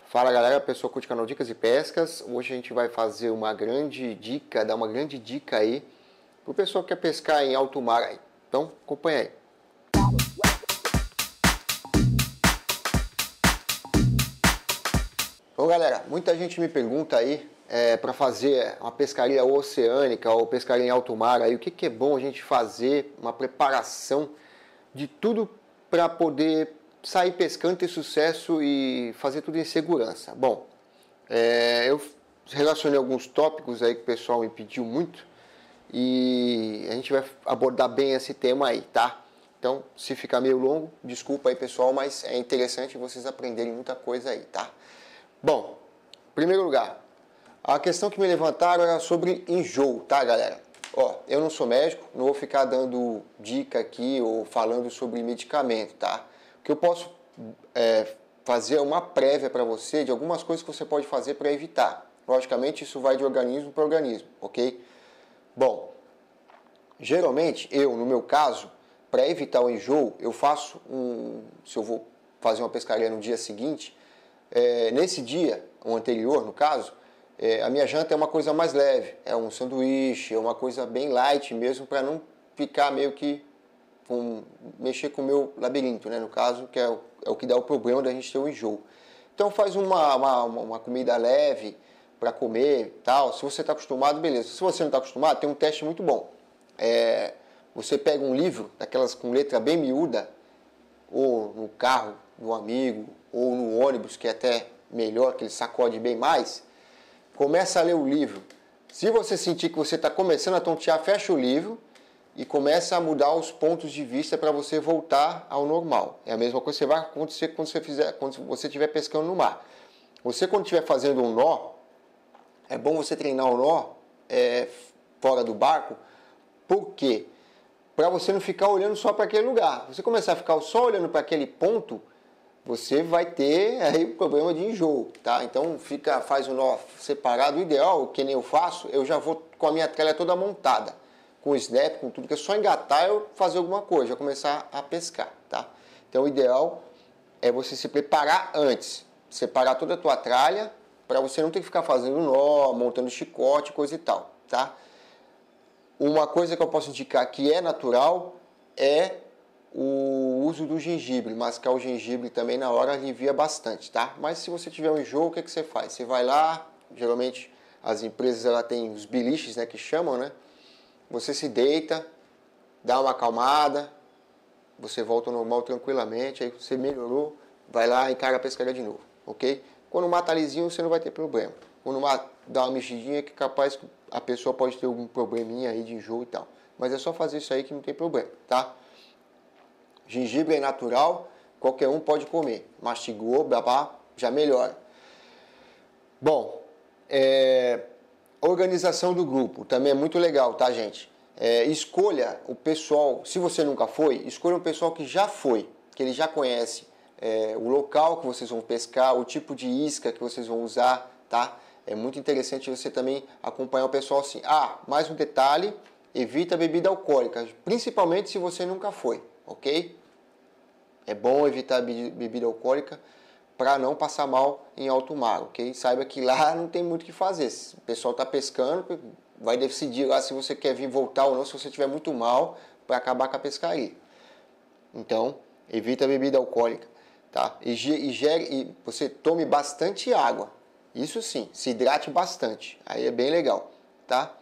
Fala galera, pessoal curte o canal Dicas e Pescas. Hoje a gente vai fazer uma grande dica, dar uma grande dica aí pro pessoal que quer pescar em alto mar aí. Então acompanha aí. Bom galera, muita gente me pergunta aí para fazer uma pescaria oceânica ou pescaria em alto mar aí, o que é bom a gente fazer, uma preparação de tudo para poder sair pescando, ter sucesso e fazer tudo em segurança. Bom, eu relacionei alguns tópicos aí que o pessoal me pediu muito e a gente vai abordar bem esse tema aí, tá? Então, se ficar meio longo, desculpa aí pessoal, mas é interessante vocês aprenderem muita coisa aí, tá? Bom, em primeiro lugar, a questão que me levantaram era sobre enjoo, tá galera? Ó, eu não sou médico, não vou ficar dando dica aqui ou falando sobre medicamento, tá? O que eu posso fazer é uma prévia para você de algumas coisas que você pode fazer para evitar. Logicamente, isso vai de organismo para organismo, ok? Bom, geralmente, no meu caso, para evitar o enjoo, eu faço se eu vou fazer uma pescaria no dia seguinte, nesse dia, o anterior no caso, a minha janta é uma coisa mais leve, é um sanduíche, é uma coisa bem light mesmo, para não ficar meio que mexer com o meu labirinto, né? No caso, que é o que dá o problema da gente ter o enjoo. Então faz uma comida leve para comer, tal. Se você está acostumado, beleza. Se você não está acostumado, tem um teste muito bom. Você pega um livro, daquelas com letra bem miúda, ou no carro do amigo, ou no ônibus, que é até melhor, que ele sacode bem mais. Começa a ler o livro. Se você sentir que você está começando a tontear, fecha o livro e começa a mudar os pontos de vista para você voltar ao normal. É a mesma coisa que vai acontecer quando você estiver pescando no mar. Você, quando estiver fazendo um nó, é bom você treinar o nó fora do barco. Por quê? Para você não ficar olhando só para aquele lugar. Você começar a ficar só olhando para aquele ponto, você vai ter aí o problema de enjoo, tá? Então faz o nó separado. O ideal, que nem eu faço, eu já vou com a minha tralha toda montada, com o snap, com tudo, que é só engatar eu fazer alguma coisa, já começar a pescar, tá? Então o ideal é você se preparar antes, separar toda a tua tralha, para você não ter que ficar fazendo nó, montando chicote, coisa e tal, tá? Uma coisa que eu posso indicar que é natural é o uso do gengibre, mascar o gengibre também na hora alivia bastante, tá? Mas se você tiver um enjoo, o que você faz? Você vai lá, geralmente as empresas ela tem os biliches, né, que chamam, né? Você se deita, dá uma acalmada, você volta ao normal tranquilamente, aí você melhorou, vai lá e encara a pescaria de novo, ok? Quando o mar tá lisinho, você não vai ter problema. Quando o mar dá uma mexidinha, que capaz que a pessoa pode ter algum probleminha aí de enjoo e tal. Mas é só fazer isso aí que não tem problema, tá? Gengibre é natural, qualquer um pode comer. Mastigou, babá, já melhora. Bom, organização do grupo também é muito legal, tá, gente? Escolha o pessoal, se você nunca foi, escolha um pessoal que já foi, que ele já conhece o local que vocês vão pescar, o tipo de isca que vocês vão usar, tá? É muito interessante você também acompanhar o pessoal assim. Mais um detalhe, evita bebida alcoólica, principalmente se você nunca foi, ok? É bom evitar bebida alcoólica para não passar mal em alto mar, ok? Saiba que lá não tem muito o que fazer. Se o pessoal está pescando, vai decidir lá se você quer vir voltar ou não, se você estiver muito mal, para acabar com a pescaria. Então, evita bebida alcoólica, tá? E você tome bastante água. Isso sim, se hidrate bastante. Aí é bem legal, tá?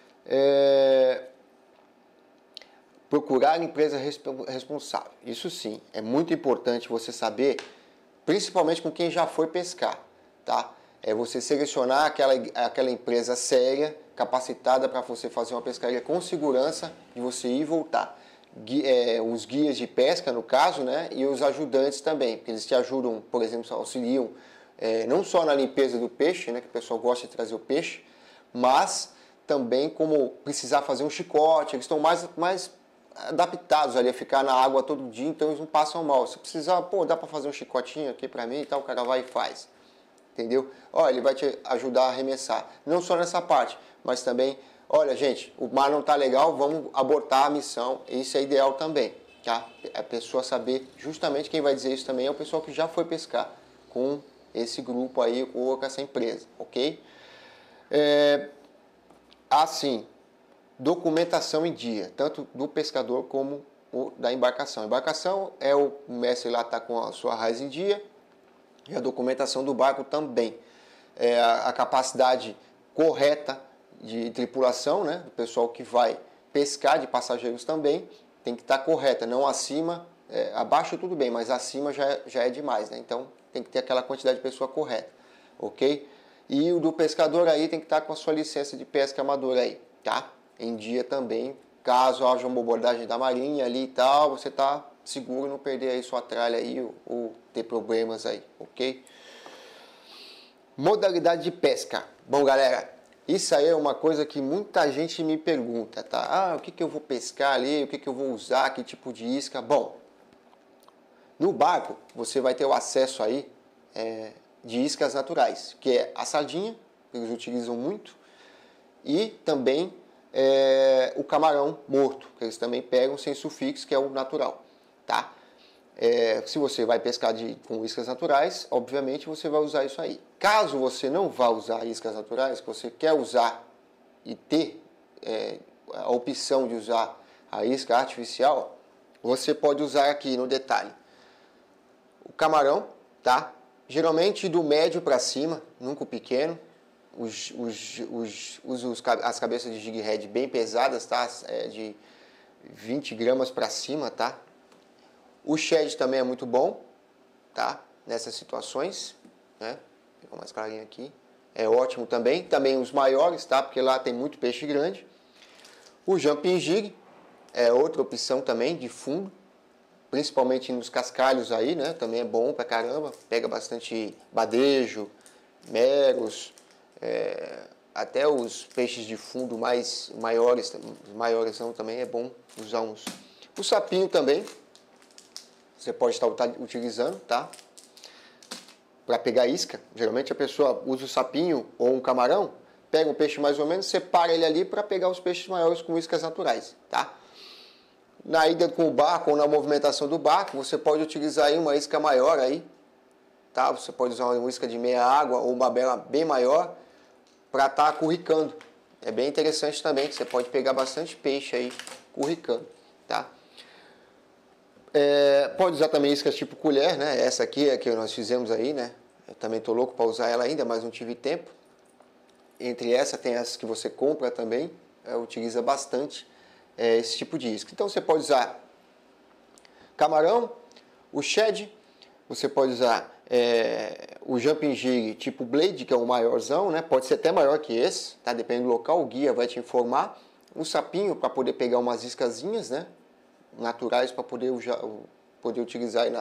Procurar empresa responsável. Isso sim, é muito importante você saber, principalmente com quem já foi pescar, tá? É você selecionar aquela empresa séria, capacitada para você fazer uma pescaria com segurança de você ir e voltar. Os guias de pesca, no caso, né? E os ajudantes também, porque eles te ajudam, por exemplo, auxiliam não só na limpeza do peixe, né? Que o pessoal gosta de trazer o peixe, mas também como precisar fazer um chicote, eles estão mais adaptados ali a ficar na água todo dia, então eles não passam mal. Se precisar, dá para fazer um chicotinho aqui para mim e tal, o cara vai e faz. Entendeu? Ele vai te ajudar a arremessar. Não só nessa parte, mas também, olha gente, o mar não tá legal, vamos abortar a missão. Isso é ideal também, tá? A pessoa saber, justamente quem vai dizer isso também é o pessoal que já foi pescar com esse grupo aí ou com essa empresa, ok? Assim, documentação em dia, tanto do pescador como da embarcação. A embarcação o mestre lá está com a sua raiz em dia e a documentação do barco também. A capacidade correta de tripulação, né, do pessoal que vai pescar, de passageiros também, tem que estar correta, não acima, abaixo tudo bem, mas acima já é demais, né? Então tem que ter aquela quantidade de pessoa correta, ok? E o do pescador aí tem que estar com a sua licença de pesca amadora aí, tá? Em dia também, caso haja uma abordagem da marinha ali e tal, você tá seguro, não perder aí sua tralha aí ou ter problemas aí, ok? Modalidade de pesca. Bom, galera, isso aí é uma coisa que muita gente me pergunta, tá? O que eu vou pescar ali, o que eu vou usar, que tipo de isca? Bom, no barco você vai ter o acesso aí de iscas naturais, que é a sardinha, que eles utilizam muito, e também o camarão morto, que eles também pegam sem sufixo, que é o natural, tá? Se você vai pescar com iscas naturais, obviamente você vai usar isso aí. Caso você não vá usar iscas naturais, que você quer usar e ter a opção de usar a isca artificial, você pode usar aqui no detalhe o camarão, tá? Geralmente do médio para cima, nunca o pequeno. As cabeças de jig head bem pesadas, tá? De 20 gramas para cima, tá? O shed também é muito bom, tá? Nessas situações, né? Ficou mais clarinho aqui. É ótimo também. Também os maiores, tá? Porque lá tem muito peixe grande. O jumping jig é outra opção também de fundo, principalmente nos cascalhos aí, né? Também é bom pra caramba. Pega bastante badejo, meros, até os peixes de fundo maiores também é bom usar uns. O sapinho também você pode estar utilizando, tá? Para pegar isca. Geralmente a pessoa usa o sapinho ou um camarão, pega um peixe mais ou menos, separa ele ali para pegar os peixes maiores com iscas naturais, tá? Na ida com o barco ou na movimentação do barco, você pode utilizar aí uma isca maior aí, tá? Você pode usar uma isca de meia água ou uma bela bem maior para estar curricando. É bem interessante também, que você pode pegar bastante peixe aí curricando, tá? Pode usar também iscas tipo colher, né? Essa aqui é a que nós fizemos aí, né? Eu também tô louco para usar ela ainda, mas não tive tempo. Entre essa tem as que você compra também, utiliza bastante esse tipo de isca. Então você pode usar camarão, o shed, você pode usar o jumping jig tipo blade, que é o maiorzão, né? Pode ser até maior que esse, tá? Depende do local, o guia vai te informar. O sapinho para poder pegar umas iscazinhas, né? Naturais para poder utilizar aí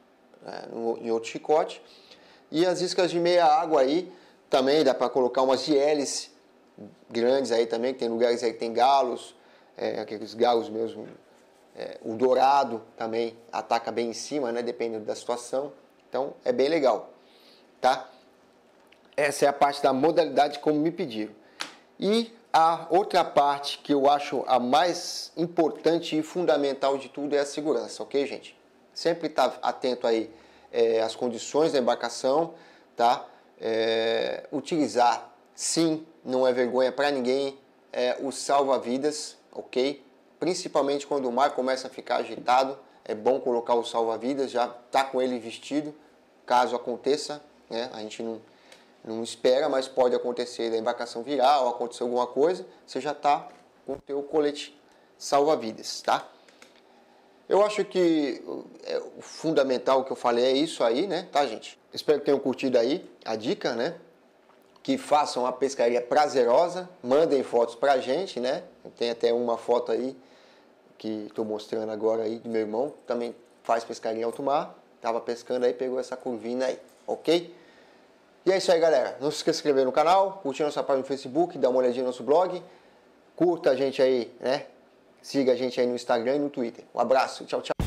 em outro chicote. E as iscas de meia água aí também dá para colocar umas de hélice grandes aí também, que tem lugares aí que tem galos, aqueles galos mesmo, o dourado também ataca bem em cima, né, dependendo da situação. Então é bem legal, tá? Essa é a parte da modalidade como me pediram. E a outra parte que eu acho a mais importante e fundamental de tudo é a segurança, ok, gente? Sempre estar atento aí às condições da embarcação, tá? Utilizar, sim, não é vergonha para ninguém, o salva-vidas, ok? Principalmente quando o mar começa a ficar agitado, é bom colocar o salva-vidas, já tá com ele vestido, caso aconteça, né? A gente não espera, mas pode acontecer da embarcação virar ou acontecer alguma coisa, você já está com o teu colete salva-vidas, tá? Eu acho que o fundamental que eu falei é isso aí, né, tá, gente? Espero que tenham curtido aí a dica, né? Que façam uma pescaria prazerosa, mandem fotos pra gente, né? Tem até uma foto aí que estou mostrando agora aí do meu irmão, também faz pescaria em alto mar, tava pescando aí, pegou essa curvina aí, ok? E é isso aí, galera. Não se esqueça de se inscrever no canal, curtir nossa página no Facebook, dar uma olhadinha no nosso blog, curta a gente aí, né? Siga a gente aí no Instagram e no Twitter. Um abraço, tchau, tchau.